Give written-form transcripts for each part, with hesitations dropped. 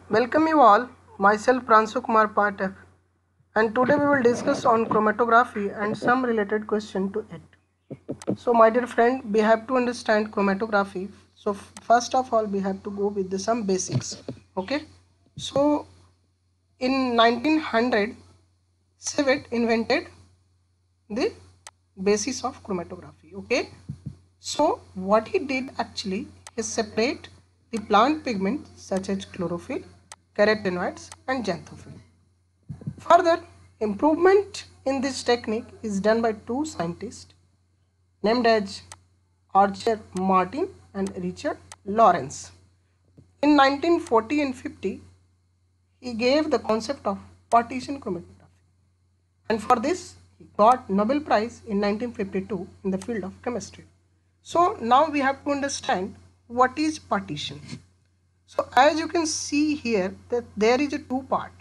Welcome you all, myself Pransu Kumar Pathak, and today we will discuss on chromatography and some related question to it. So my dear friend, we have to understand chromatography. So first of all we have to go with some basics. Okay, so in 1900 Civet invented the basis of chromatography. Okay, so what he did actually is separate the plant pigments such as chlorophyll, carotenoids and xanthophyll. Further improvement in this technique is done by two scientists named as Archer Martin and Richard Lawrence. In 1940 and 50, he gave the concept of partition chromatography, and for this he got Nobel Prize in 1952 in the field of chemistry. So now we have to understand what is partition. So as you can see here that there is a two part.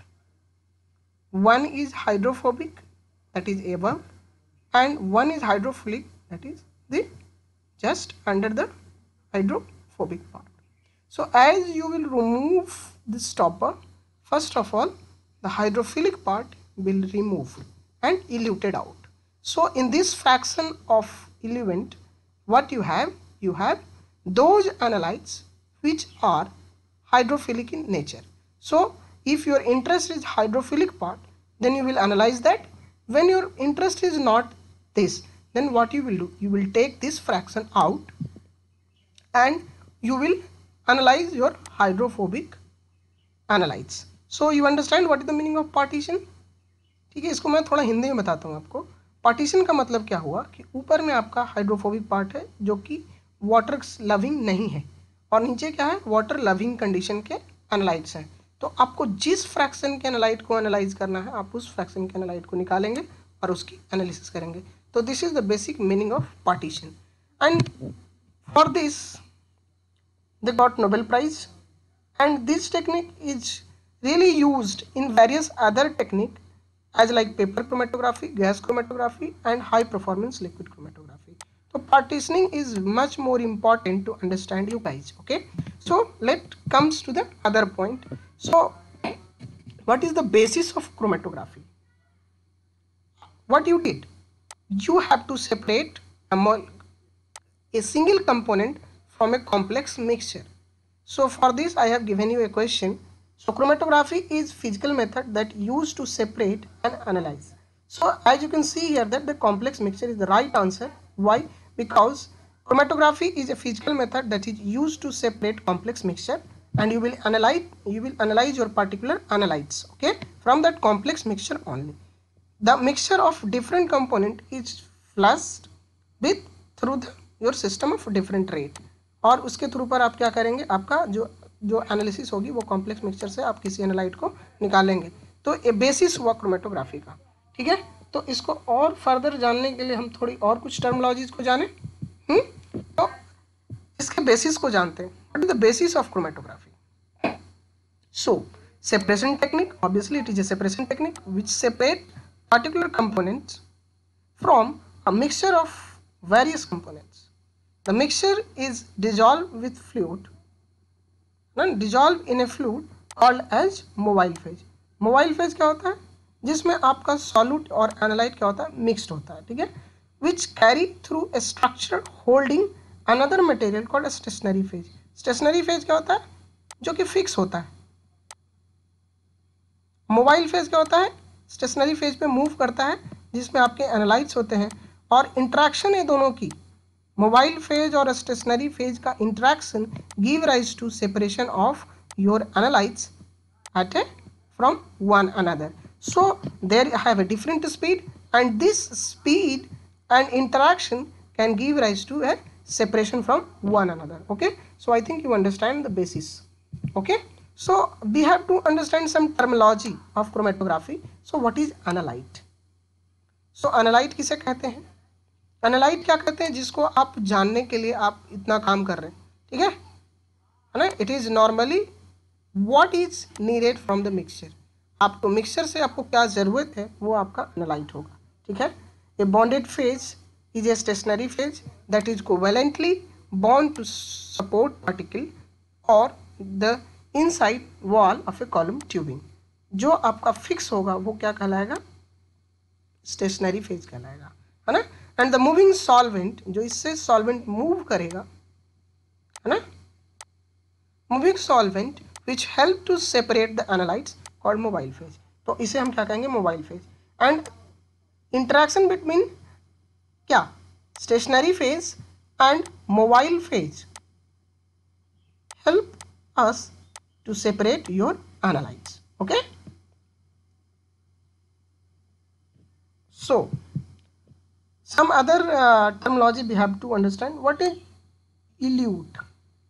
One is hydrophobic, that is above, and one is hydrophilic, that is the just under the hydrophobic part. So as you will remove this stopper, first of all the hydrophilic part will remove and eluted out. So in this fraction of eluent, what you have those analytes which are hydrophilic in nature. So if your interest is hydrophilic part, then you will analyze that. When your interest is not this, then what you will do, you will take this fraction out and you will analyze your hydrophobic analytes. So you understand what is the meaning of partition? ठीक है, इसको मैं थोड़ा हिंदी में बताता हूँ आपको. Partition का मतलब क्या हुआ कि ऊपर में आपका हाइड्रोफोबिक पार्ट है जो कि वाटर लविंग नहीं है, और नीचे क्या है, वाटर लविंग कंडीशन के एनालाइट्स हैं. तो आपको जिस फ्रैक्शन के एनालाइट को एनालाइज करना है, आप उस फ्रैक्शन के एनालाइट को निकालेंगे और उसकी एनालिसिस करेंगे. तो this is the basic meaning of partition, and for this they got Nobel Prize, and this technique is really used in various other technique as like paper chromatography, gas chromatography and high performance liquid chromatography. So partitioning is much more important to understand you guys. Okay, so let comes to the other point. So what is the basis of chromatography? What you did, you have to separate a single component from a complex mixture. So for this I have given you a question. So chromatography is physical method that used to separate and analyze. So as you can see here that the complex mixture is the right answer. Why? Because chromatography is a physical method that is used to separate complex mixture, and you will analyze your particular analytes, okay, from that complex mixture only. The mixture of different component is flushed with through your system of different rate, और उसके through पर आप क्या करेंगे, आपका जो analysis होगी वो कॉम्प्लेक्स मिक्सचर से आप किसी एनालाइट को निकालेंगे. तो ये बेसिस हुआ क्रोमेटोग्राफी का. ठीक है, तो इसको और फर्दर जानने के लिए हम थोड़ी और कुछ टर्मिनोलॉजीज को जाने. तो इसके बेसिस को जानते हैं. What is the basis of chromatography? So separation technique, obviously it is a separation technique which separate particular components from a mixture of various components. The mixture is dissolved with fluid, dissolved in a fluid called as mobile phase. Mobile phase क्या होता है? जिसमें आपका solute और analyte क्या होता है? Mixed होता है. ठीक है, which carry through a structure holding another material called a stationary phase. Stationary phase क्या होता है? जो कि fix होता है. Mobile phase क्या होता है? Stationary phase पे move करता है, जिसमें आपके analytes होते हैं, और interaction है दोनों की. मोबाइल फेज और स्टेशनरी फेज का interaction give rise to separation of your analytes at a from one another. So there have a different speed, and this speed and interaction can give rise to a separation from one another. Okay, so I think you understand the basis. Okay, so we have to understand some terminology of chromatography. So what is analyte? So analyte किसे कहते हैं? Analyte क्या कहते हैं? जिसको आप जानने के लिए आप इतना काम कर रहे हैं. ठीक है ना? It is normally what is needed from the mixture. आपको मिक्सचर से आपको क्या ज़रूरत है वो आपका एनालाइट होगा. ठीक है, a bonded phase is a stationary phase that is covalently bond to support particle, और the inside wall of a column tubing. जो आपका फिक्स होगा वो क्या कहलाएगा, स्टेशनरी फेज कहलाएगा, है ना। एंड द मूविंग सॉल्वेंट, जो इससे सॉल्वेंट मूव करेगा, है ना, moving solvent which help to separate the analytes called mobile phase. तो इसे हम क्या कहेंगे, mobile phase. And interaction between क्या, stationary phase and mobile phase help us to separate your analytes. Okay, so some other terminology we have to understand. What is elute?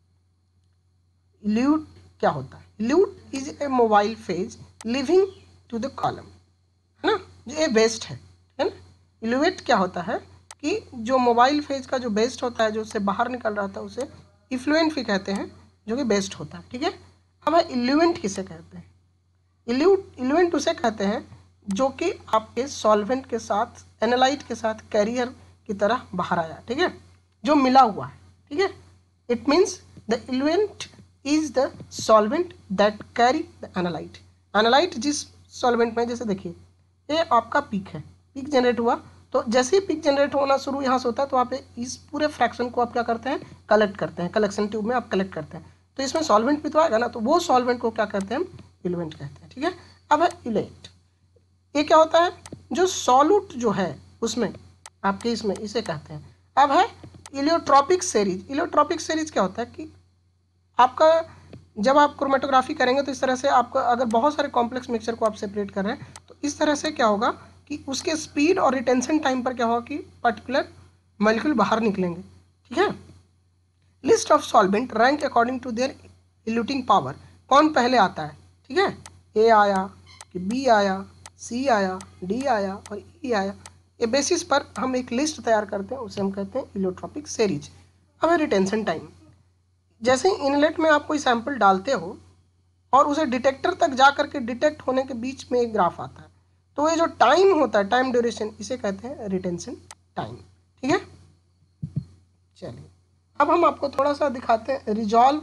Elute क्या होता है? Elute is a mobile phase leaving to the column, है ना, ये best है ना। इल्यूएट क्या होता है कि जो मोबाइल फेज का जो बेस्ट होता है, जो उससे बाहर निकल रहा था, उसे इफ्लुएंट भी कहते हैं, जो कि बेस्ट होता है, ठीक है। अब इल्यूएंट किसे कहते हैं? इल्यूएंट उसे कहते हैं जो कि आपके सॉल्वेंट के साथ, एनालाइट के साथ कैरियर की तरह बाहर आया, ठीक है, जो मिला हुआ है, ठीक है। It means the eluent is the solvent that carry the analyte. Analyte जिस सॉल्वेंट में, जैसे देखिए ये आपका पीक है, पीक जनरेट हुआ, तो जैसे ही पीक जनरेट होना शुरू यहाँ से होता है तो आप इस पूरे फ्रैक्शन को आप क्या करते हैं, कलेक्ट करते हैं, कलेक्शन ट्यूब में आप कलेक्ट करते हैं, तो इसमें सॉल्वेंट भी तो आएगा ना, तो वो सॉल्वेंट को क्या कहते हैं, हम इल्यूएंट कहते हैं, ठीक है। अब है इलेट, ये क्या होता है, जो सॉल्यूट जो है उसमें आपके, इसमें इसे कहते हैं। अब है इलियोट्रॉपिक सीरीज। इलियोट्रॉपिक सीरीज क्या होता है कि आपका जब आप क्रोमेटोग्राफी करेंगे तो इस तरह से आपका, अगर बहुत सारे कॉम्प्लेक्स मिक्सचर को आप सेपरेट कर रहे हैं तो इस तरह से क्या होगा कि उसके स्पीड और रिटेंशन टाइम पर क्या होगा कि पर्टिकुलर मॉलिक्यूल बाहर निकलेंगे, ठीक है। List of solvent rank according to their eluting power. कौन पहले आता है, ठीक है, ए आया कि बी आया, सी आया, डी आया और ई आया, ये बेसिस पर हम एक लिस्ट तैयार करते हैं, उसे हम कहते हैं इलियोट्रॉपिक सीरीज। अब है रिटेंशन टाइम। जैसे ही इनलेट में आप कोई सैंपल डालते हो और उसे डिटेक्टर तक जा करके डिटेक्ट होने के बीच में एक ग्राफ आता है, तो ये जो टाइम होता है, टाइम ड्यूरेशन, इसे कहते हैं रिटेंशन टाइम, ठीक है। चलिए अब हम आपको थोड़ा सा दिखाते हैं रिजॉल्व।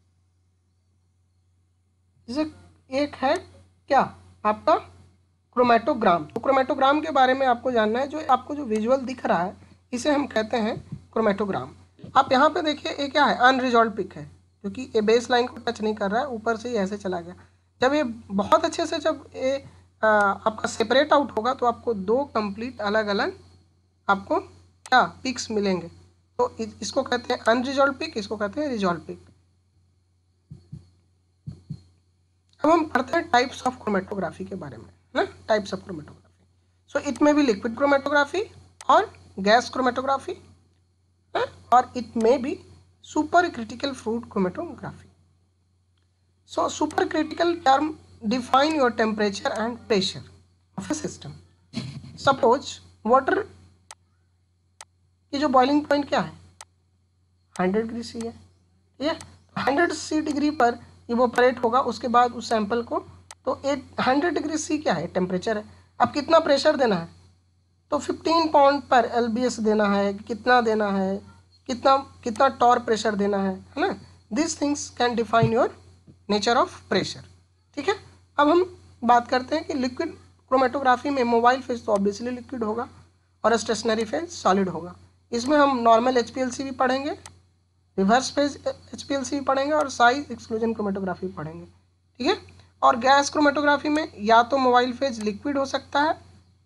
जैसे एक है क्या आपका क्रोमेटोग्राम। तो क्रोमेटोग्राम के बारे में आपको जानना है। जो आपको जो विजुअल दिख रहा है इसे हम कहते हैं क्रोमेटोग्राम। आप यहाँ पे देखिए ये क्या है, अनरिजॉल्व पिक है, क्योंकि ये बेस लाइन को टच नहीं कर रहा है, ऊपर से ही ऐसे चला गया। जब ये बहुत अच्छे से, जब ये आपका सेपरेट आउट होगा तो आपको दो कंप्लीट अलग अलग आपको क्या पिक्स मिलेंगे। तो इसको कहते हैं अनरिजॉल्व पिक, इसको कहते हैं रिजॉल्व पिक। अब हम पढ़ते हैं टाइप्स ऑफ क्रोमेटोग्राफी के बारे में, है ना, types of chromatography. So it may be liquid chromatography और गैस क्रोमेटोग्राफी, और it may be super critical fluid chromatography. So supercritical term define your temperature and pressure of a system. Suppose water की जो boiling point क्या है, 100 degree C है, ठीक है। 100 सी degree पर इवोपरेट होगा, उसके बाद उस सैंपल को, तो 100 डिग्री सी क्या है, टेम्परेचर है। अब कितना प्रेशर देना है, तो 15 पाउंड पर LBS देना है, कितना देना है, कितना टॉर प्रेशर देना है ना। This things can define your nature of pressure, ठीक है। अब हम बात करते हैं कि लिक्विड क्रोमेटोग्राफी में मोबाइल फेज तो ऑब्वियसली लिक्विड होगा और स्टेशनरी फेज सॉलिड होगा। इसमें हम नॉर्मल HPLC भी पढ़ेंगे, रिवर्स फेज HPLC भी पढ़ेंगे और साइज एक्सक्लूजन क्रोमेटोग्राफी पढ़ेंगे, ठीक है। और गैस क्रोमेटोग्राफी में या तो मोबाइल फेज लिक्विड हो सकता है,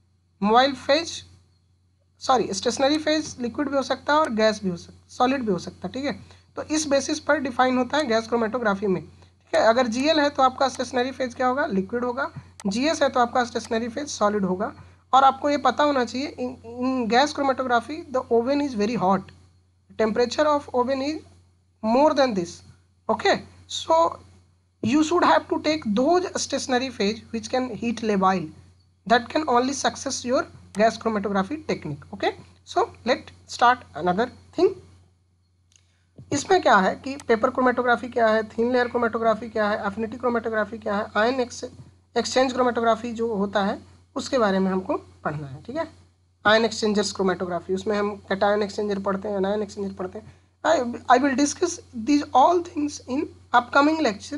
स्टेशनरी फेज लिक्विड भी हो सकता है और गैस भी हो सकता है, सॉलिड भी हो सकता है, ठीक है। तो इस बेसिस पर डिफाइन होता है गैस क्रोमेटोग्राफी में, ठीक है। अगर GL है तो आपका स्टेशनरी फेज क्या होगा, लिक्विड होगा। GS है तो आपका स्टेशनरी फेज सॉलिड होगा। और आपको ये पता होना चाहिए in gas chromatography the oven is very hot, temperature of oven is more than this, okay. So you should have to take those stationary phase which can heat labile, that can only success your gas chromatography technique, okay. So let's start another thing. इसमें क्या है कि paper chromatography क्या है, thin layer chromatography क्या है, affinity chromatography क्या है, आयन एक्सचेंज क्रोमेटोग्राफी जो होता है उसके बारे में हमको पढ़ना है, ठीक है। आयन एक्सचेंजर्स क्रोमेटोग्राफी, उसमें हम कैटायन एक्सचेंजर पढ़ते हैं, आयन एक्सचेंजर पढ़ते हैं। I will discuss these all things in upcoming lectures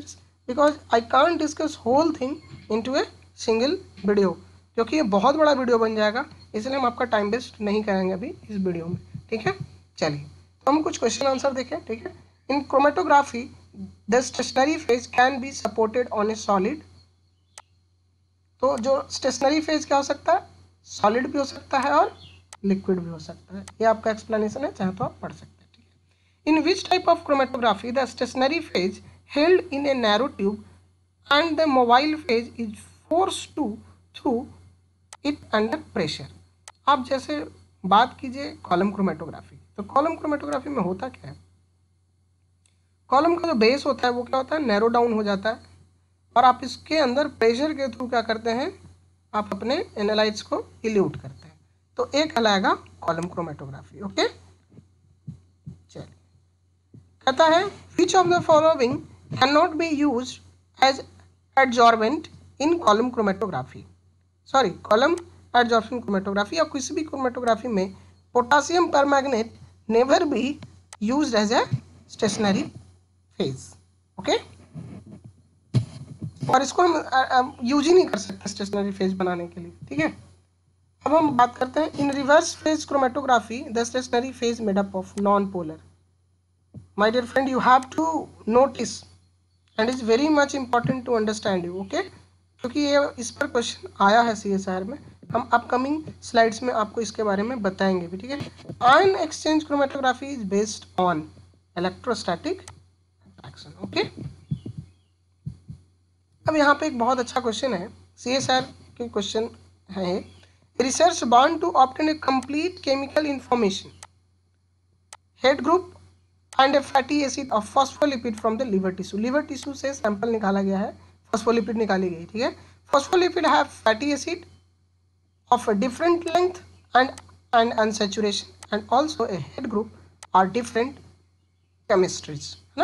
because I can't discuss whole thing into a single video, क्योंकि ये बहुत बड़ा वीडियो बन जाएगा, इसलिए हम आपका टाइम वेस्ट नहीं करेंगे अभी इस वीडियो में, ठीक है। चलिए तो हम कुछ क्वेश्चन आंसर देखें, ठीक है। In chromatography the stationary phase can be supported on a solid. तो जो स्टेशनरी फेज क्या हो सकता है, सॉलिड भी हो सकता है और लिक्विड भी हो सकता है। ये आपका एक्सप्लेनेशन है, चाहे तो आप पढ़ सकते हैं, ठीक है। In which type of chromatography the stationary phase held in a narrow tube and the mobile phase is forced to through it under pressure. आप जैसे बात कीजिए कॉलम क्रोमेटोग्राफी, तो कॉलम क्रोमेटोग्राफी में होता क्या है, कॉलम का जो बेस होता है वो क्या होता है, नैरो डाउन हो जाता है, और आप इसके अंदर प्रेशर के थ्रू क्या करते हैं, आप अपने एनालाइट्स को इल्यूट करते हैं, तो एक कहलाएगा कॉलम क्रोमेटोग्राफी। ओके, चलिए कहता है which of the following can not be use as adsorbent in column chromatography. Sorry, column adsorption chromatography या किसी भी क्रोमेटोग्राफी में potassium permanganate never be used as a stationary phase. Okay, और इसको हम यूज ही नहीं कर सकते स्टेशनरी फेज बनाने के लिए, ठीक है। अब हम बात करते हैं in reverse phase chromatography the stationary phase made up of non polar. My dear friend, you have to notice and is very much important to understand you, okay, क्योंकि ये इस पर क्वेश्चन आया है CSIR में। हम अपकमिंग स्लाइड्स में आपको इसके बारे में बताएंगे भी, ठीक है। Ion exchange chromatography is based on electrostatic attraction. Okay, अब यहाँ पे एक बहुत अच्छा क्वेश्चन है, CSIR के क्वेश्चन है, research want to obtain a complete chemical information head group and a fatty acid of phospholipid from the liver tissue. Liver tissue से सैंपल निकाला गया है, फॉस्फोलिपिड निकाली गई, ठीक है। Phospholipid have fatty acid of a different length and unsaturation and also a head group are different chemistries, है ना।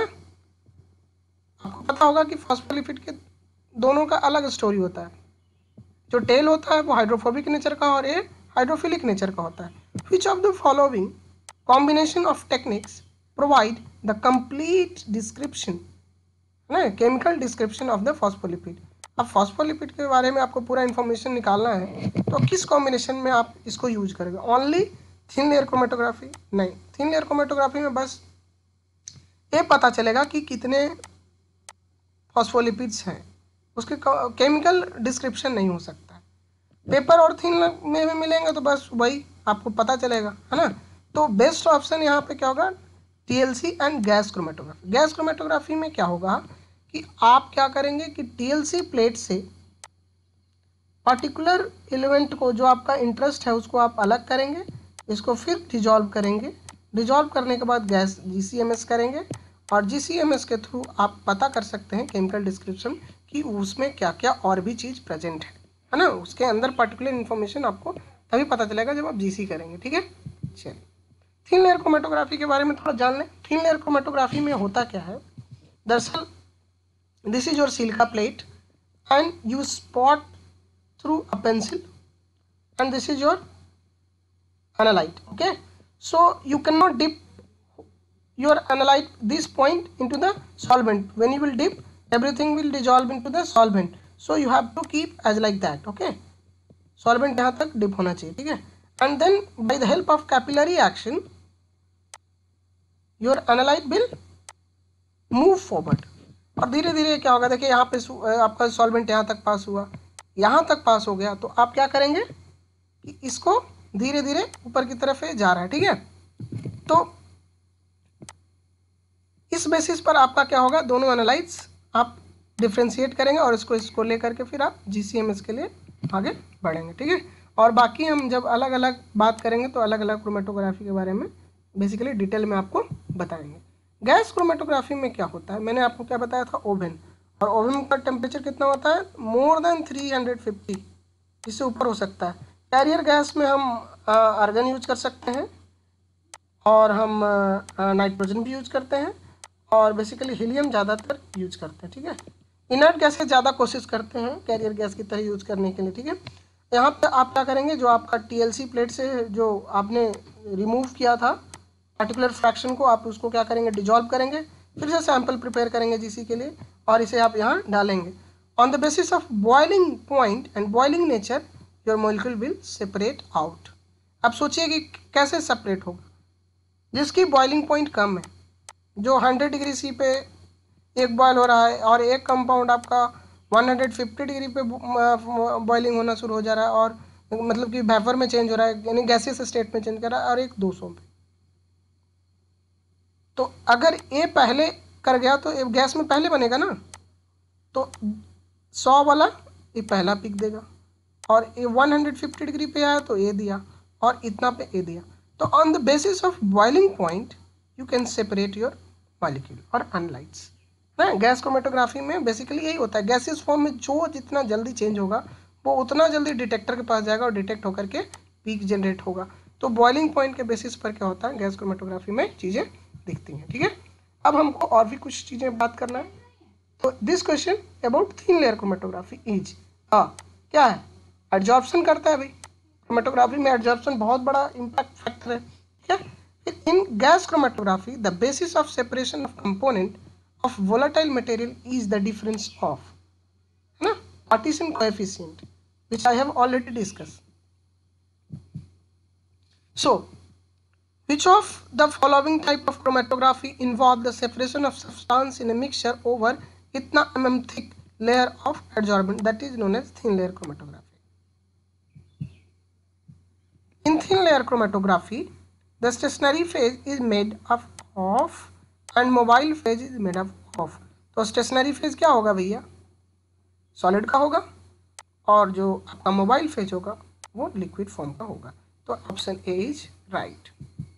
आपको पता होगा कि फॉस्फोलिपिड के दोनों का अलग स्टोरी होता है, जो टेल होता है वो हाइड्रोफोबिक नेचर का और ये हाइड्रोफिलिक नेचर का होता है। Which of the following combination of techniques provide the complete description, है ना, chemical description of the phospholipid. अब फॉस्फोलिपिड के बारे में आपको पूरा इन्फॉर्मेशन निकालना है, तो किस कॉम्बिनेशन में आप इसको यूज करेंगे, ओनली थिन लेयर क्रोमेटोग्राफी? नहीं, थिन लेयर क्रोमेटोग्राफी में बस ये पता चलेगा कि कितने फॉस्फोलिपिड्स हैं, उसके केमिकल डिस्क्रिप्शन नहीं हो सकता है। पेपर और थिन में भी मिलेंगे तो बस वही आपको पता चलेगा, है ना। तो बेस्ट ऑप्शन यहाँ पे क्या होगा, TLC and gas chromatography. Gas chromatography में क्या होगा कि आप क्या करेंगे कि TLC प्लेट से पर्टिकुलर एलिमेंट को, जो आपका इंटरेस्ट है, उसको आप अलग करेंगे, इसको फिर डिजॉल्व करेंगे, डिजॉल्व करने के बाद गैस GCMS करेंगे, और GCMS के थ्रू आप पता कर सकते हैं केमिकल डिस्क्रिप्शन कि उसमें क्या क्या और भी चीज़ प्रेजेंट है ना, उसके अंदर पर्टिकुलर इन्फॉर्मेशन आपको तभी पता चलेगा जब आप GC करेंगे, ठीक है। चलिए थिन लेयर क्रोमेटोग्राफी के बारे में थोड़ा जान लें। थिन लेयर क्रोमेटोग्राफी में होता क्या है, दरअसल this is your silica plate and you spot through a pencil and this is your analyte. Okay, so you cannot dip your analyte this point into the solvent. When you will dip, everything will dissolve into the solvent, so you have to keep as like that. Okay, solvent यहाँ तक dip होना चाहिए, ठीक है। And then by the help of capillary action your analyte will move forward, और धीरे धीरे क्या होगा, देखिए यहाँ पे आपका सॉल्वेंट यहाँ तक पास हुआ, यहाँ तक पास हो गया, तो आप क्या करेंगे कि इसको धीरे धीरे ऊपर की तरफ जा रहा है, ठीक है। तो इस बेसिस पर आपका क्या होगा, दोनों एनालाइट्स आप डिफ्रेंशिएट करेंगे और इसको लेकर के फिर आप GCMS के लिए आगे बढ़ेंगे, ठीक है। और बाकी हम जब अलग अलग बात करेंगे तो अलग अलग क्रोमेटोग्राफी के बारे में बेसिकली डिटेल में आपको बताएंगे। गैस क्रोमेटोग्राफी में क्या होता है, मैंने आपको क्या बताया था, ओवन, और ओवन का टेम्परेचर कितना होता है, मोर देन 350, इससे ऊपर हो सकता है। कैरियर गैस में हम आर्गन यूज कर सकते हैं, और हम नाइट्रोजन भी यूज करते हैं, और बेसिकली हीलियम ज़्यादातर यूज करते हैं, ठीक है। इनर्ट गैस ज़्यादा कोशिश करते हैं कैरियर गैस की तरह यूज करने के लिए, ठीक है। यहाँ पे आप क्या करेंगे, जो आपका TLC प्लेट से जो आपने रिमूव किया था पर्टिकुलर फ्रैक्शन को, आप उसको क्या करेंगे, डिजॉल्व करेंगे, फिर से सैंपल प्रिपेयर करेंगे GC के लिए, और इसे आप यहाँ डालेंगे। On the basis of boiling point and boiling nature your molecule will separate out. अब सोचिए कि कैसे सेपरेट होगा। जिसकी बॉइलिंग पॉइंट कम है, जो 100 डिग्री सी पे एक बॉयल हो रहा है और एक कंपाउंड आपका 150 डिग्री पे बॉइलिंग होना शुरू हो जा रहा है, और मतलब कि वेपर में चेंज हो रहा है, यानी गैसियस स्टेट में चेंज कर रहा है, और एक 200 पे। तो अगर ए पहले कर गया तो गैस में पहले बनेगा ना, तो 100 वाला ये पहला पिक देगा, और ये 150 डिग्री पे आया तो ए दिया, और इतना पे ए दिया। तो on the basis of boiling point you can separate your molecule और अनलाइट्स ना। गैस क्रोमेटोग्राफी में बेसिकली यही होता है, गैसियस फॉर्म में जो जितना जल्दी चेंज होगा वो उतना जल्दी डिटेक्टर के पास जाएगा और डिटेक्ट होकर के पीक जनरेट होगा। तो बॉइलिंग पॉइंट के बेसिस पर क्या होता है, गैस क्रोमेटोग्राफी में चीज़ें दिखती हैं। ठीक है, अब हमको और भी कुछ चीज़ें बात करना है। तो this question about thin layer chromatography is क्या है, एडजॉर्प्शन करता है भाई। क्रोमेटोग्राफी में एडजॉर्प्शन बहुत बड़ा इम्पैक्ट फैक्टर है। ठीक है, in gas chromatography the basis of separation of component of volatile material is the difference of, है ना, partition coefficient, which I have already discussed. So which of the following type of chromatography involve the separation of substance in a mixture over itna mm thick layer of adsorbent, that is known as thin layer chromatography. In thin layer chromatography the stationary phase is made up of and mobile phase is made up of. तो stationary phase क्या होगा भैया, solid का होगा, और जो आपका mobile phase होगा वो लिक्विड फॉर्म का होगा। तो option A is right.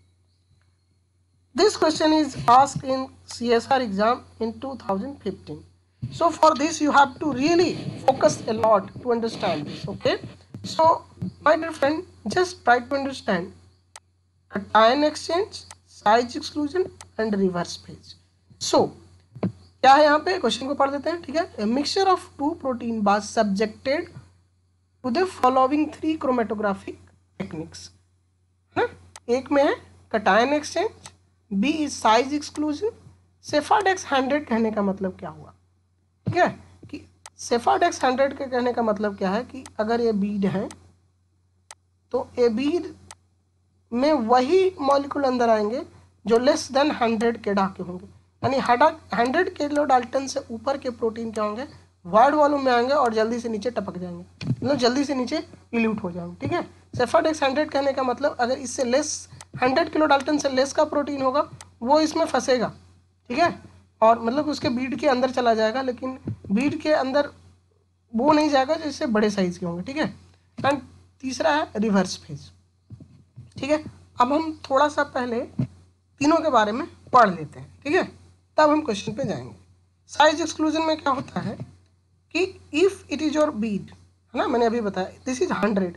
This question is asked in CSR exam in 2015. So for this you have to really focus a lot to understand this. Okay, so my dear friend, just try to understand cation exchange, size exclusion and reverse phase. So क्या है यहाँ पे, question को पढ़ देते हैं। ठीक है, a mixture of two protein was subjected to the following 3 chromatographic techniques, है ना। एक में है cation exchange, B is size exclusion. Sephadex 100 कहने का मतलब क्या हुआ, ठीक है, कि सेफाडेक्स 100 के कहने का मतलब क्या है कि अगर ये बीड है तो ए बीड में वही मॉलिक्यूल अंदर आएंगे जो लेस देन 100 केडा के होंगे, यानी 100 किलो डाल्टन से ऊपर के प्रोटीन क्या होंगे, वाइड वॉल्यूम में आएंगे और जल्दी से नीचे टपक जाएंगे, मतलब जल्दी से नीचे इल्यूट हो जाएंगे। ठीक है, सेफाडेक्स 100 कहने का मतलब अगर इससे लेस 100 किलो डाल्टन से लेस का प्रोटीन होगा वो इसमें फंसेगा। ठीक है, और मतलब उसके बीड के अंदर चला जाएगा, लेकिन बीड के अंदर वो नहीं जाएगा जो इससे बड़े साइज के होंगे। ठीक है, एंड तीसरा है रिवर्स फेज। ठीक है, अब हम थोड़ा सा पहले तीनों के बारे में पढ़ लेते हैं। ठीक है, तब हम क्वेश्चन पे जाएंगे। साइज एक्सक्लूजन में क्या होता है कि if it is your bead, है ना, मैंने अभी बताया this is 100,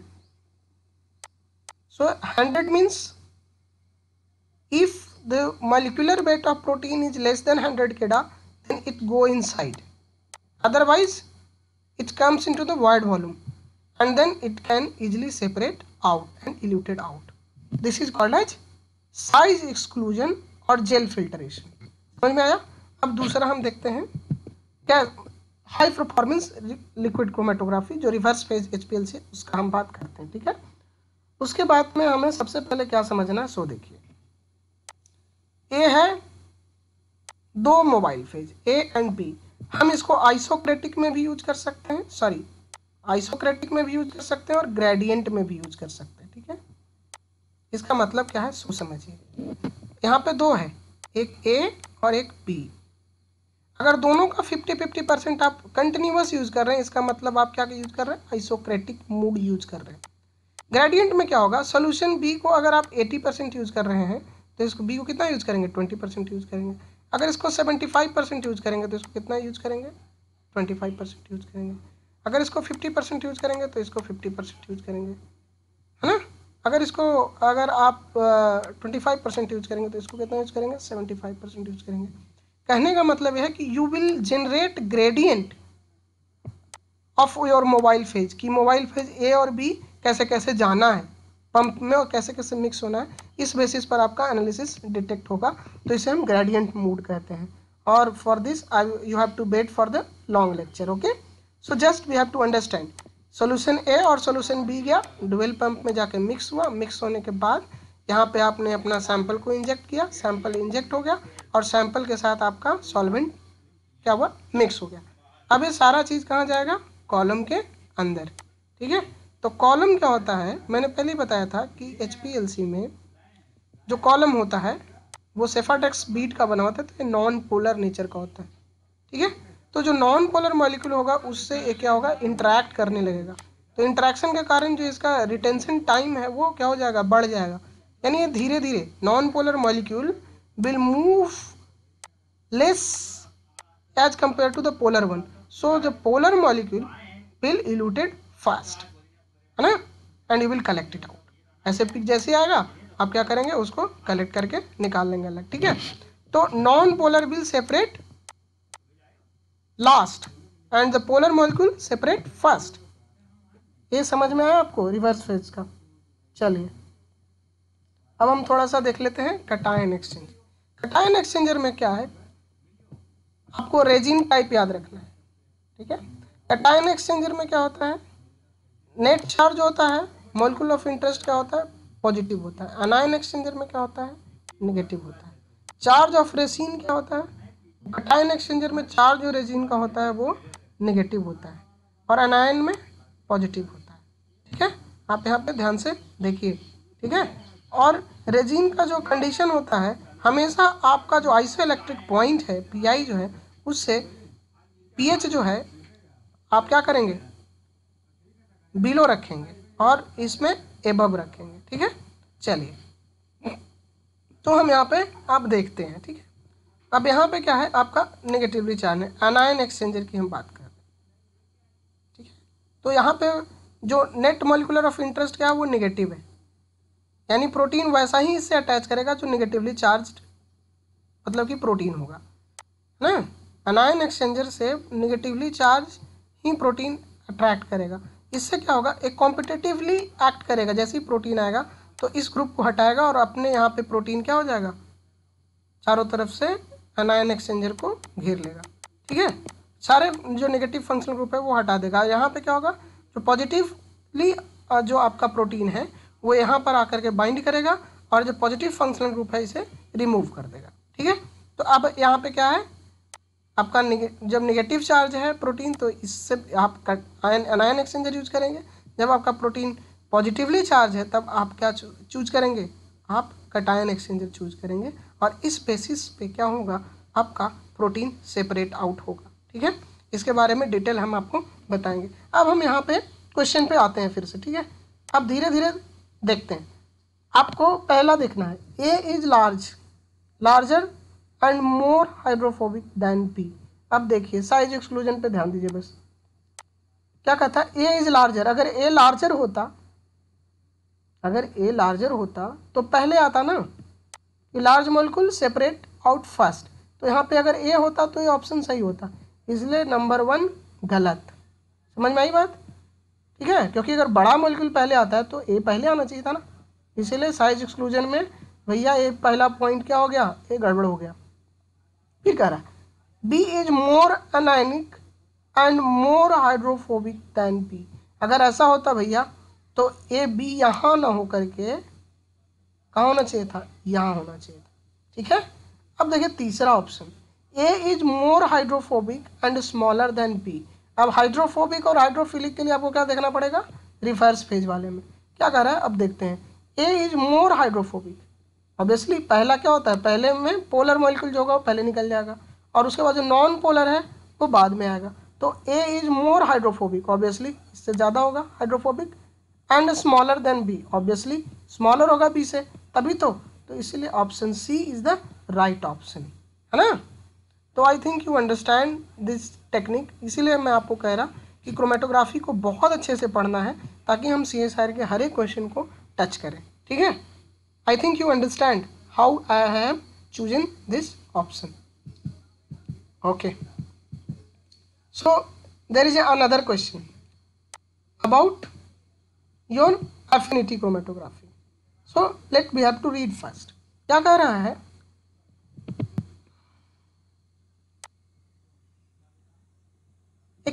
so 100 means if the molecular weight of protein is less than 100 kDa then it go inside, otherwise it comes into the void volume and then it can easily separate out and eluted out. This is called as size exclusion और gel filtration. समझ में आया। अब दूसरा हम देखते हैं क्या, हाई परफॉर्मेंस लिक्विड क्रोमेटोग्राफी जो रिवर्स फेज HPLC, उसका हम बात करते हैं। ठीक है, उसके बाद में हमें सबसे पहले क्या समझना है, सो देखिए ए है 2 mobile phase A and B, हम इसको आइसोक्रेटिक में भी यूज कर सकते हैं, सॉरी आइसोक्रेटिक में भी यूज कर सकते हैं और ग्रेडियंट में भी यूज कर सकते हैं। ठीक है, इसका मतलब क्या है सो समझिए। यहाँ पे 2 है, एक A और एक B। अगर दोनों का 50-50% आप कंटिन्यूअस यूज कर रहे हैं, इसका मतलब आप क्या यूज कर रहे हैं, आइसोक्रेटिक मोड यूज कर रहे हैं। ग्रेडियंट में क्या होगा, सोल्यूशन B को अगर आप 80% यूज कर रहे हैं तो इसको B को कितना यूज करेंगे, 20% यूज करेंगे। अगर इसको 75% यूज करेंगे तो इसको कितना यूज करेंगे, 25% यूज करेंगे। अगर इसको 50% यूज करेंगे तो इसको 50% यूज करेंगे, है ना। अगर आप 25% यूज करेंगे तो इसको कितना यूज करेंगे, 75% यूज करेंगे। कहने का मतलब यह है कि you will generate gradient of your mobile phase, कि मोबाइल फेज A और B कैसे कैसे जाना है पंप में और कैसे कैसे मिक्स होना है, इस बेसिस पर आपका एनालिसिस डिटेक्ट होगा। तो इसे हम ग्रेडियंट मोड कहते हैं। or for this you have to wait for the long lecture. Okay, so just we have to understand solution A और सॉल्यूशन बी गया, डुअल पंप में जाके मिक्स हुआ, मिक्स होने के बाद यहाँ पे आपने अपना सैंपल को इंजेक्ट किया, सैंपल इंजेक्ट हो गया और सैंपल के साथ आपका सॉल्वेंट क्या हुआ, मिक्स हो गया। अब ये सारा चीज़ कहाँ जाएगा, कॉलम के अंदर। ठीक है, तो कॉलम क्या होता है, मैंने पहले ही बताया था कि HPLC में जो कॉलम होता है वो सेफाटेक्स बीट का बना होता है, तो ये नॉन पोलर नेचर का होता है। ठीक है, तो जो नॉन पोलर मॉलिक्यूल होगा उससे ये क्या होगा, इंटरैक्ट करने लगेगा। तो इंटरैक्शन के कारण जो इसका रिटेंशन टाइम है वो क्या हो जाएगा, बढ़ जाएगा। यानी ये धीरे धीरे non polar molecule will move less as compare to the polar one, so the polar molecule will eluted fast, है ना, and you will collect it out. ऐसे पिक जैसे आएगा आप क्या करेंगे, उसको कलेक्ट करके निकाल लेंगे अलग। ठीक है, तो non polar will separate last and the polar molecule separate first. ये समझ में आया आपको रिवर्स फेज का। चलिए अब हम थोड़ा सा देख लेते हैं कैटायन एक्सचेंज। कैटायन एक्सचेंजर में क्या है, आपको रेजिन टाइप याद रखना है। ठीक है, कैटायन एक्सचेंजर में क्या होता है, नेट चार्ज होता है, मॉलिक्यूल ऑफ इंटरेस्ट क्या होता है, पॉजिटिव होता है। अनायन एक्सचेंजर में क्या होता है, नेगेटिव होता है। चार्ज ऑफ रेसिन क्या होता है, कैटायन एक्सचेंजर में चार्ज जो रेजिन का होता है वो नेगेटिव होता है और अनायन में पॉजिटिव होता है। ठीक है, आप यहाँ पे ध्यान से देखिए। ठीक है, और रेजिन का जो कंडीशन होता है, हमेशा आपका जो आइसोइलेक्ट्रिक पॉइंट है PI जो है, उससे pH जो है आप क्या करेंगे, बिलो रखेंगे और इसमें एबव रखेंगे। ठीक है, चलिए तो हम यहाँ पे आप देखते हैं। ठीक है, अब यहाँ पे क्या है, आपका नेगेटिवली चार्ज है, अनायन एक्सचेंजर की हम बात कर रहे हैं। ठीक है, तो यहाँ पे जो नेट मॉलिक्यूलर ऑफ इंटरेस्ट क्या है वो नेगेटिव है, यानी प्रोटीन वैसा ही इससे अटैच करेगा जो नेगेटिवली चार्ज मतलब कि प्रोटीन होगा ना। अनायन एक्सचेंजर से नेगेटिवली चार्ज ही प्रोटीन अट्रैक्ट करेगा। इससे क्या होगा, एक कॉम्पिटिटिवली एक्ट करेगा। जैसे ही प्रोटीन आएगा तो इस ग्रुप को हटाएगा और अपने यहाँ पे प्रोटीन क्या हो जाएगा, चारों तरफ से अनायन एक्सचेंजर को घेर लेगा। ठीक है, सारे जो नेगेटिव फंक्शनल ग्रुप है वो हटा देगा। यहाँ पे क्या होगा, जो पॉजिटिवली जो आपका प्रोटीन है वो यहाँ पर आकर के बाइंड करेगा और जो पॉजिटिव फंक्शनल ग्रुप है इसे रिमूव कर देगा। ठीक है, तो अब यहाँ पे क्या है, आपका जब नेगेटिव चार्ज है प्रोटीन तो इससे आप अनायन एक्सचेंजर यूज करेंगे। जब आपका प्रोटीन पॉजिटिवली चार्ज है तब आप क्या चूज करेंगे, आप कैटायन एक्सचेंजर चूज करेंगे और इस बेसिस पे क्या होगा, आपका प्रोटीन सेपरेट आउट होगा। ठीक है, इसके बारे में डिटेल हम आपको बताएंगे। अब हम यहाँ पे क्वेश्चन पे आते हैं फिर से। ठीक है, अब धीरे धीरे देखते हैं। आपको पहला देखना है, A is larger and more hydrophobic than P. अब देखिए साइज एक्सक्लूजन पे ध्यान दीजिए बस। क्या कहता है, ए इज लार्जर, अगर ए लार्जर होता तो पहले आता ना कि large molecule separate out first, तो यहाँ पे अगर ए होता तो ये ऑप्शन सही होता, इसलिए नंबर 1 गलत। समझ में आई बात। ठीक है, क्योंकि अगर बड़ा मॉलिक्यूल पहले आता है तो ए पहले आना चाहिए था ना, इसीलिए साइज एक्सक्लूजन में भैया ये पहला पॉइंट क्या हो गया, ये गड़बड़ हो गया। फिर कह रहा है B is more anionic and more hydrophobic than P. अगर ऐसा होता भैया तो ए बी यहाँ ना हो करके कहाँ होना चाहिए था, यहाँ होना चाहिए था। ठीक है, अब देखिए तीसरा option, A is more hydrophobic and smaller than P. अब हाइड्रोफोबिक और हाइड्रोफिलिक के लिए आपको क्या देखना पड़ेगा, रिवर्स फेज वाले में क्या कर रहा है। अब देखते हैं, A is more hydrophobic, obviously पहला क्या होता है, पहले में पोलर मॉलिक्यूल जो होगा वो पहले निकल जाएगा और उसके बाद जो नॉन पोलर है वो बाद में आएगा। तो A is more hydrophobic, obviously इससे ज़्यादा होगा hydrophobic, and smaller than B, obviously smaller होगा बी से, तभी तो इसलिए option C is the right option, है ना। तो I think you understand this technique, इसीलिए मैं आपको कह रहा कि क्रोमेटोग्राफी को बहुत अच्छे से पढ़ना है ताकि हम CSIR के हर एक क्वेश्चन को टच करें। ठीक है, I think you understand how I have chosen this option. Okay. So there is another question about your affinity chromatography. So we have to read first. क्या कह रहा है,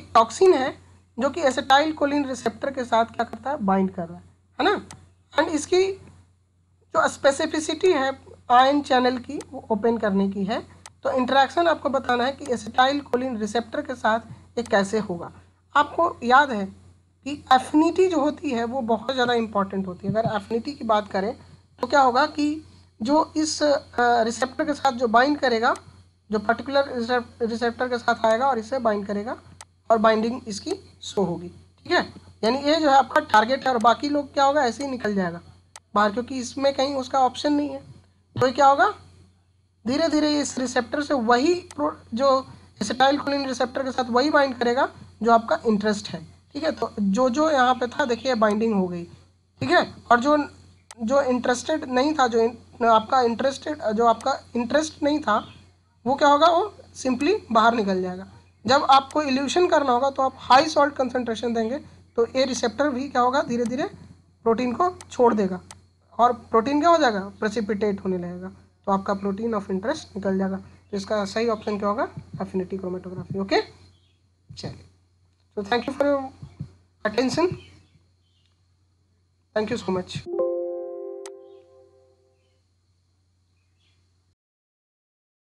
एक टॉक्सिन है जो कि एसिटाइल कोलिन रिसेप्टर के साथ क्या करता है, बाइंड कर रहा है ना। एंड इसकी जो स्पेसिफिसिटी है आयन चैनल की वो ओपन करने की है। तो इंटरेक्शन आपको बताना है कि एसिटाइल कोलिन रिसेप्टर के साथ ये कैसे होगा। आपको याद है कि एफिनिटी जो होती है वो बहुत ज़्यादा इंपॉर्टेंट होती है। अगर एफिनिटी की बात करें तो क्या होगा कि जो इस रिसेप्टर के साथ जो बाइंड करेगा, जो पर्टिकुलर रिसेप्टर के साथ आएगा और इससे बाइंड करेगा और बाइंडिंग इसकी शो होगी, ठीक है। यानी ये जो है आपका टारगेट है और बाकी लोग क्या होगा, ऐसे ही निकल जाएगा बाहर, क्योंकि इसमें कहीं उसका ऑप्शन नहीं है। तो ये क्या होगा, धीरे धीरे इस रिसेप्टर से वही जो एसिटाइल कोलिन रिसेप्टर के साथ वही बाइंड करेगा जो आपका इंटरेस्ट है, ठीक है। तो जो जो यहाँ पे था देखिए बाइंडिंग हो गई, ठीक है। और जो जो इंटरेस्टेड नहीं था, जो आपका इंटरेस्ट नहीं था, वो क्या होगा, वो सिंपली बाहर निकल जाएगा। जब आपको इल्यूशन करना होगा तो आप हाई सॉल्ट कंसंट्रेशन देंगे तो ये रिसेप्टर भी क्या होगा, धीरे धीरे प्रोटीन को छोड़ देगा और प्रोटीन क्या हो जाएगा, प्रेसिपिटेट होने लगेगा। तो आपका प्रोटीन ऑफ इंटरेस्ट निकल जाएगा। तो इसका सही ऑप्शन क्या होगा, एफिनिटी क्रोमेटोग्राफी। ओके, चलिए, तो thank you for your attention, thank you so much.